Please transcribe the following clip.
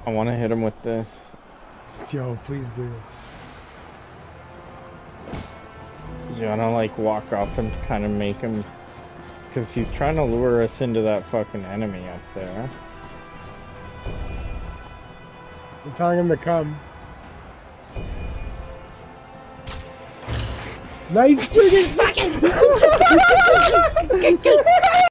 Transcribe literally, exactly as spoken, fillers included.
I want to hit him with this. Joe, please do. You want to like walk up and kind of make him, because he's trying to lure us into that fucking enemy up there. I'm telling him to come. Nice fucking fucking!